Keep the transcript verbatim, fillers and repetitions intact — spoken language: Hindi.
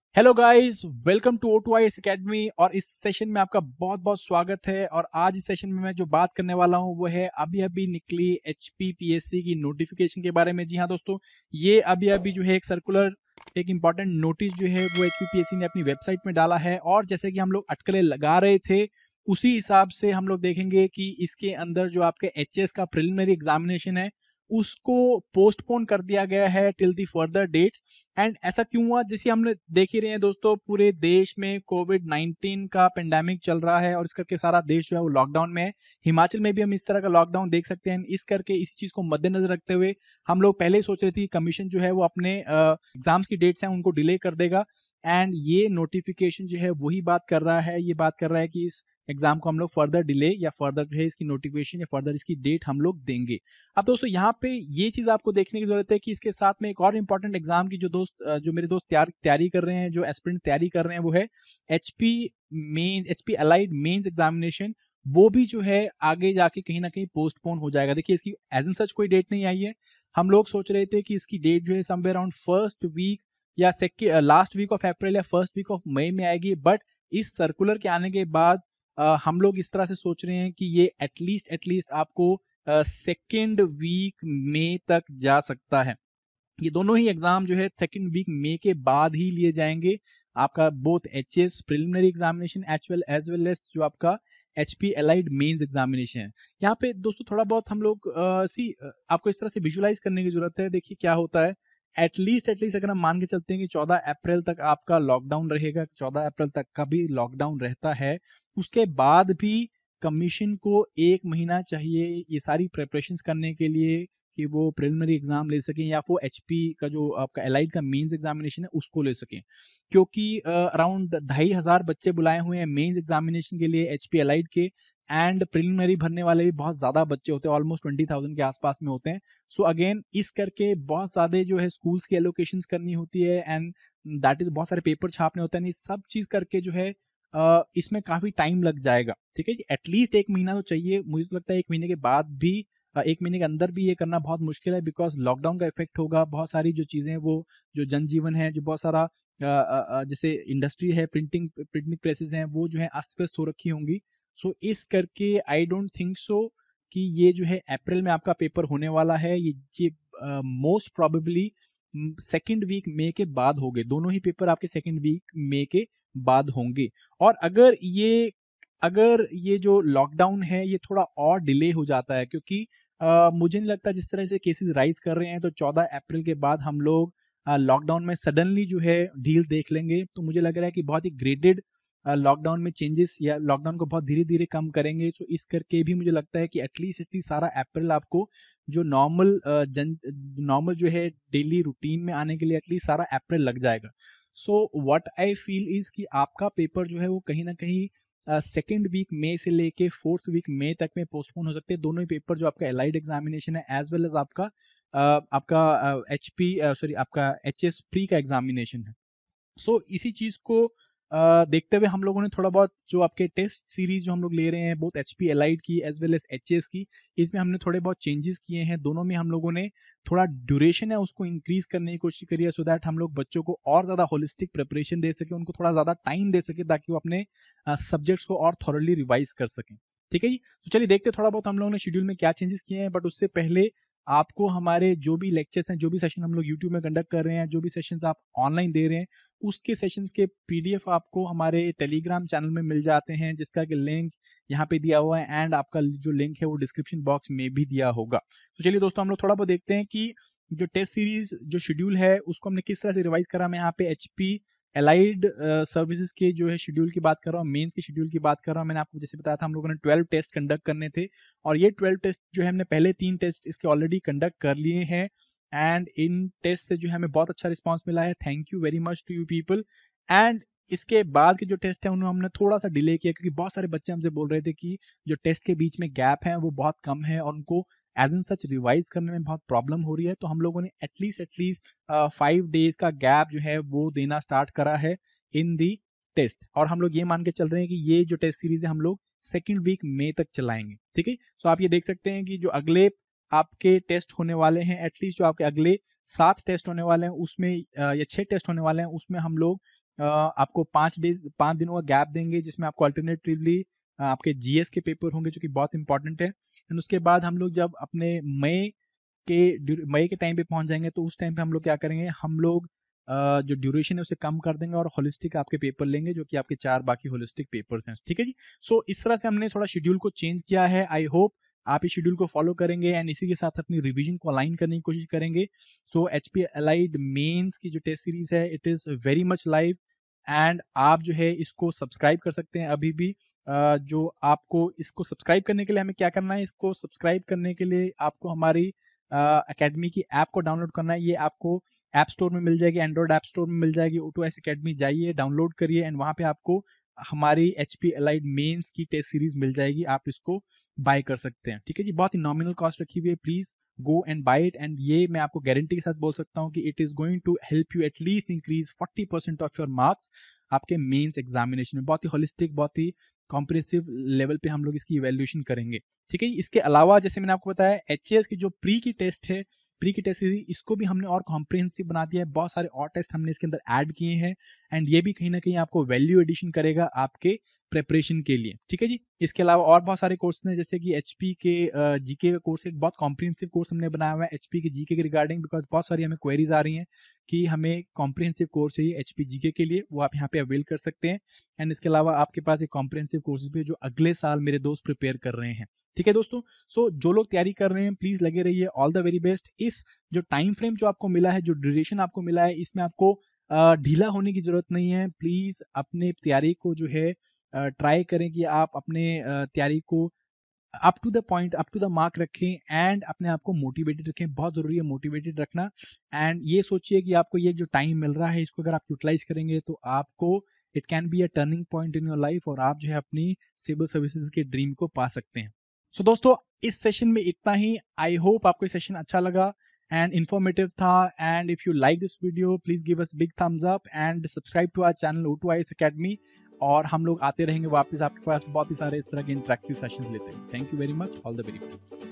Hello guys, welcome to O two I S academy. और इस सेशन में आपका बहुत बहुत स्वागत है। और आज इस सेशन में मैं जो बात करने वाला हूं वो है अभी अभी निकली H P P S C की नोटिफिकेशन के बारे में। जी हाँ दोस्तों, ये अभी अभी जो है एक सर्कुलर, एक इंपॉर्टेंट नोटिस जो है वो H P P S C ने अपनी वेबसाइट में डाला है। और जैसे कि हम लोग अटकलें लगा रहे थे उसी हिसाब से हम लोग देखेंगे कि इसके अंदर जो आपके एच एस का प्रिलिमिनरी एग्जामिनेशन है उसको पोस्टपोन कर दिया गया है till the further dates. And ऐसा क्यों हुआ? जैसे हमने देख ही रहे हैं दोस्तों, पूरे देश में कोविड नाइनटीन का पेंडेमिक चल रहा है और इस करके सारा देश जो है वो लॉकडाउन में है। हिमाचल में भी हम इस तरह का लॉकडाउन देख सकते हैं। इस करके इसी चीज को मद्देनजर रखते हुए हम लोग पहले ही सोच रहे थे कि कमीशन जो है वो अपने एग्जाम्स की डेट्स हैं उनको डिले कर देगा। एंड ये नोटिफिकेशन जो है वही बात कर रहा है, ये बात कर रहा है कि इस एग्जाम को हम लोग फर्दर डिले या फर्दर जो है इसकी नोटिफिकेशन या फर्दर इसकी डेट हम लोग देंगे। अब दोस्तों यहाँ पे ये चीज आपको देखने की जरूरत है कि इसके साथ में एक और इंपॉर्टेंट एग्जाम की जो दोस्त जो मेरे दोस्त तैयार तैयारी कर रहे हैं, जो एस्पिरेंट तैयारी कर रहे हैं, वो है HP main HP allied mains examination. वो भी जो है आगे जाके कहीं ना कहीं पोस्टपोन हो जाएगा। देखिए, इसकी एज एन सच कोई डेट नहीं आई है। हम लोग सोच रहे थे कि इसकी डेट जो है समवेयर अराउंड फर्स्ट वीक या second last week of April या फर्स्ट वीक ऑफ मई में आएगी। बट इस सर्कुलर के आने के बाद uh, हम लोग इस तरह से सोच रहे हैं कि ये एटलीस्ट एटलीस्ट आपको सेकेंड वीक मई तक जा सकता है। ये दोनों ही एग्जाम जो है सेकेंड वीक मई के बाद ही लिए जाएंगे। आपका both H S preliminary examination as well as well as जो आपका H P allied mains examination है। यहाँ पे दोस्तों थोड़ा बहुत हम लोग uh, सी uh, आपको इस तरह से विजुलाइज करने की जरूरत है। देखिए क्या होता है। एटलीस्ट एटलीस्ट अगर हम मान के चलते हैं कि चौदह अप्रैल तक आपका लॉकडाउन रहेगा, चौदह अप्रैल तक का भी लॉकडाउन रहता है, उसके बाद भी कमीशन को एक महीना चाहिए ये सारी प्रिपरेशंस करने के लिए कि वो प्रिलिमिनरी एग्जाम ले सकें या वो एचपी का जो आपका एलाइड का मेंस एग्जामिनेशन है उसको ले सकें। क्योंकि अराउंड ढाई हजार बच्चे बुलाए हुए हैं मेंस एग्जामिनेशन के लिए एचपी एलाइड के। एंड प्रिलिमिनरी भरने वाले भी बहुत ज्यादा बच्चे होते हैं, ऑलमोस्ट ट्वेंटी थाउजेंड के आसपास में होते हैं। सो so अगेन इस करके बहुत ज्यादा जो है स्कूल्स की एलोकेशन करनी होती है एंड दैट इज बहुत सारे पेपर छापने होते हैं। ये सब चीज करके जो है Uh, इसमें काफी टाइम लग जाएगा। ठीक है जी, एटलीस्ट एक महीना तो चाहिए। मुझे तो लगता है एक महीने के बाद भी, एक महीने के अंदर भी ये करना बहुत मुश्किल है, बिकॉज लॉकडाउन का इफेक्ट होगा। बहुत सारी जो चीजें वो जो जनजीवन है, जो बहुत सारा जैसे इंडस्ट्री है, प्रिंटिंग प्रिंटिंग प्रेसेस हैं, वो जो है अस्त व्यस्त हो रखी होंगी। सो so, इस करके आई डोंट थिंक सो कि ये जो है अप्रैल में आपका पेपर होने वाला है। ये ये मोस्ट प्रोबेबली सेकेंड वीक मई के बाद होंगे। दोनों ही पेपर आपके सेकेंड वीक मई के बाद होंगे। और अगर ये अगर ये जो लॉकडाउन है ये थोड़ा और डिले हो जाता है, क्योंकि uh, मुझे नहीं लगता जिस तरह से केसेस राइज कर रहे हैं तो चौदह अप्रैल के बाद हम लोग लॉकडाउन uh, में सडनली जो है ढील देख लेंगे। तो मुझे लग रहा है कि बहुत ही ग्रेडेड लॉकडाउन में चेंजेस या लॉकडाउन को बहुत धीरे धीरे कम करेंगे। तो इस करके भी मुझे लगता है कि एटलीस्ट एटलीस्ट सारा अप्रैल आपको जो नॉर्मल जन नॉर्मल जो है डेली रूटीन में आने के लिए एटलीस्ट सारा अप्रैल लग जाएगा। So what I feel is कि आपका पेपर जो है वो कहीं ना कहीं सेकेंड वीक मई से लेके फोर्थ वीक मई तक में पोस्टपोन हो सकते हैं। दोनों ही पेपर जो आपका allied examination as well well एज आपका uh, आपका एच पी सॉरी आपका एच एस प्री का एग्जामिनेशन है। सो so, इसी चीज को uh, देखते हुए हम लोगों ने थोड़ा बहुत जो आपके टेस्ट सीरीज जो हम लोग ले रहे हैं बोथ एच पी एलाइड की as well as H S की, इसमें हमने थोड़े बहुत चेंजेस किए हैं। दोनों में हम लोगों ने थोड़ा ड्यूरेशन है उसको इंक्रीज करने की कोशिश करी है, सो दैट हम लोग बच्चों को और ज्यादा होलिस्टिक प्रिपरेशन दे सके, उनको थोड़ा ज्यादा टाइम दे सके ताकि वो अपने सब्जेक्ट्स को और थॉरली रिवाइज कर सकें। ठीक है जी, तो चलिए देखते थोड़ा बहुत हम लोगों ने शेड्यूल में क्या चेंजेस किए हैं। बट उससे पहले आपको हमारे जो भी लेक्चर्स हैं, जो भी सेशन हम लोग यूट्यूब में कंडक्ट कर रहे हैं, जो भी सेशंस आप ऑनलाइन दे रहे हैं, उसके सेशंस के पीडीएफ आपको हमारे टेलीग्राम चैनल में मिल जाते हैं, जिसका कि लिंक यहाँ पे दिया हुआ है एंड आपका जो लिंक है वो डिस्क्रिप्शन बॉक्स में भी दिया होगा। तो चलिए दोस्तों हम लोग थोड़ा बहुत देखते हैं कि जो टेस्ट सीरीज जो शेड्यूल है उसको हमने किस तरह से रिवाइज करा। मैं यहाँ पे एचपी एलाइड सर्विसेज के जो है शेड्यूल की बात कर रहा हूँ, मेंस के शेड्यूल की बात कर रहा हूँ। मैंने आपको जैसे बताया था हम लोगों ने ट्वेल्व टेस्ट कंडक्ट करने थे और ये ट्वेल्व टेस्ट जो है हमने पहले तीन टेस्ट इसके ऑलरेडी कंडक्ट कर लिए हैं एंड इन टेस्ट से जो है हमें बहुत अच्छा रिस्पांस मिला है। Thank you very much to you people. And इसके बाद के जो टेस्ट है उन्हें हमने थोड़ा सा डिले किया, क्योंकि बहुत सारे बच्चे हमसे बोल रहे थे कि जो टेस्ट के बीच में गैप है वो बहुत कम है और उनको एज इन सच रिवाइज करने में बहुत प्रॉब्लम हो रही है। तो हम लोगों ने एटलीस्ट एटलीस्ट फाइव डेज का गैप जो है वो देना स्टार्ट करा है इन दी टेस्ट। और हम लोग ये मान के चल रहे हैं कि ये जो टेस्ट सीरीज है हम लोग सेकेंड वीक मई तक चलाएंगे। ठीक है, तो आप ये देख सकते हैं कि जो अगले आपके टेस्ट होने वाले हैं, एटलीस्ट जो आपके अगले सात टेस्ट होने वाले हैं उसमें या छह टेस्ट होने वाले हैं उसमें हम लोग आपको पाँच डेज पाँच दिनों का गैप देंगे, जिसमें आपको अल्टरनेटिवली आपके जीएस के पेपर होंगे जो कि बहुत इंपॉर्टेंट है। एंड उसके बाद हम लोग जब अपने मई के मई के टाइम पे पहुंच जाएंगे तो उस टाइम पे हम लोग क्या करेंगे, हम लोग uh, जो ड्यूरेशन है उसे कम कर देंगे और होलिस्टिक आपके पेपर लेंगे जो कि आपके चार बाकी होलिस्टिक पेपर्स हैं। ठीक है जी। सो so, इस तरह से हमने थोड़ा शेड्यूल को चेंज किया है। आई होप आप इस शेड्यूल को फॉलो करेंगे एंड इसी के साथ अपनी रिवीजन को अलाइन करने की कोशिश करेंगे। सो एचपी एलाइड मेंस की जो टेस्ट सीरीज है it is very much live and आप जो है इसको सब्सक्राइब कर सकते हैं अभी भी। Uh, जो आपको इसको सब्सक्राइब करने के लिए हमें क्या करना है, इसको सब्सक्राइब करने के लिए आपको हमारी एकेडमी uh, की ऐप को डाउनलोड करना है। ये आपको ऐप स्टोर में मिल जाएगी, एंड्रॉइड ऐप स्टोर में मिल जाएगी। O two I S academy जाइए, डाउनलोड करिए एंड वहां पे आपको हमारी एचपी एलाइड मेंस की टेस्ट सीरीज मिल जाएगी, आप इसको बाय कर सकते हैं। ठीक है जी, बहुत ही नॉमिनल कॉस्ट रखी हुई है, please go and buy it. And ये मैं आपको गारंटी के साथ बोल सकता हूँ कि it is going to help you at least increase forty percent of your marks आपके मेंस एग्जामिनेशन में। बहुत ही होलिस्टिक, बहुत ही कॉम्प्रिहेंसिव लेवल पे हम लोग इसकी इवैल्यूएशन करेंगे। ठीक है, इसके अलावा जैसे मैंने आपको बताया एचएएस की जो प्री की टेस्ट है, प्री की टेस्ट इसको भी हमने और कॉम्प्रिहेंसिव बना दिया है। बहुत सारे और टेस्ट हमने इसके अंदर ऐड किए हैं एंड ये भी कहीं ना कहीं आपको वैल्यू एडिशन करेगा आपके प्रेपरेशन के लिए। ठीक है जी। इसके अलावा और बहुत सारे कोर्स हैं जैसे कि एचपी के जीके का कोर्स, एक बहुत कॉम्प्रिहेंसिव कोर्स हमने बनाया हुआ है एचपी के जीके के रिगार्डिंग, बिकॉज बहुत सारी हमें क्वेरीज आ रही हैं कि हमें कॉम्प्रिहेंसिव कोर्स चाहिए एचपी जीके के लिए, वो आप यहाँ पे अवेल कर सकते हैं। एंड इसके अलावा आपके पास एक कॉम्प्रिहेंसिव कोर्सेज भी जो अगले साल मेरे दोस्त प्रिपेयर कर रहे हैं। ठीक है दोस्तों, सो so, जो लोग तैयारी कर रहे हैं प्लीज लगे रहिए, ऑल द वेरी बेस्ट। इस जो टाइम फ्रेम जो आपको मिला है, जो ड्यूरेशन आपको मिला है, इसमें आपको ढीला होने की जरूरत नहीं है। प्लीज अपने तैयारी को जो है ट्राई uh, करें कि आप अपने uh, तैयारी को up to the point, up to the mark रखें एंड अपने आप को मोटिवेटेड रखें। बहुत जरूरी है मोटिवेटेड रखना। एंड ये सोचिए कि आपको ये जो टाइम मिल रहा है इसको अगर आप यूटिलाइज करेंगे तो आपको it can be a turning point in your life और आप जो है अपनी सिविल सर्विसेज के ड्रीम को पा सकते हैं। सो so, दोस्तों इस सेशन में इतना ही। आई होप आपको ये सेशन अच्छा लगा एंड इन्फॉर्मेटिव था। And if you like this video please give us big thumbs up and subscribe to our channel O two I S academy. और हम लोग आते रहेंगे वापस आपके पास बहुत ही सारे इस तरह के इंटरेक्टिव सेशंस लेते हैं। Thank you very much, all the very best.